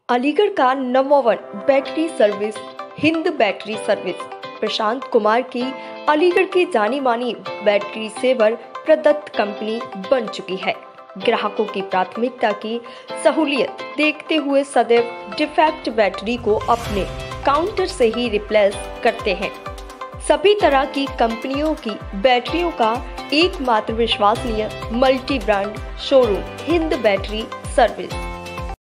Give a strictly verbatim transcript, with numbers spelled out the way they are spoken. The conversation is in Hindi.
अलीगढ़ का number one battery service Hind battery service Prashant Kumar की अलीगढ़ की जानी मानी बैटरी सेवर प्रदत्त कंपनी बन चुकी है। ग्राहकों की प्राथमिकता की सहूलियत देखते हुए सदैव डिफेक्ट बैटरी को अपने काउंटर से ही रिप्लेस करते हैं। सभी तरह की कंपनियों की बैटरियों का एकमात्र विश्वसनीय multi brand showroom Hind battery service.